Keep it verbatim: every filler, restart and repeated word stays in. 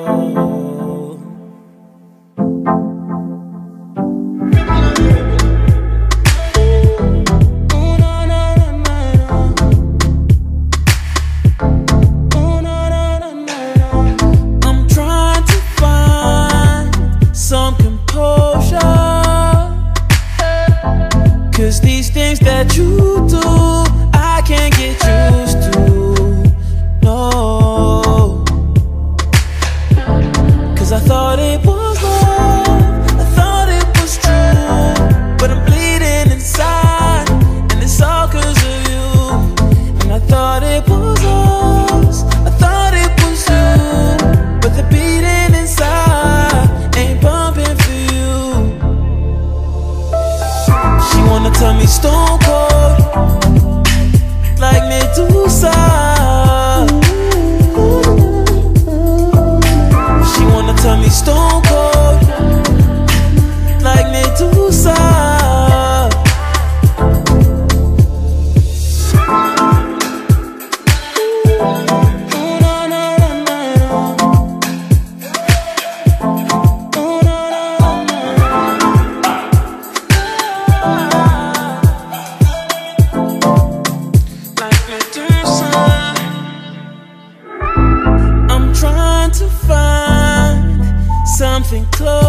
Cause these things that you do, I can't get used to, no. Cause I thought it was love, I thought it was true, but I'm bleeding inside, and it's all cause of you. And I thought it was us, I thought it was you, but the beating inside ain't pumping for you. She wanna tell me stone cold, like Medusa. She wanna tell me stone cold, like Medusa. I'm trying to find something close.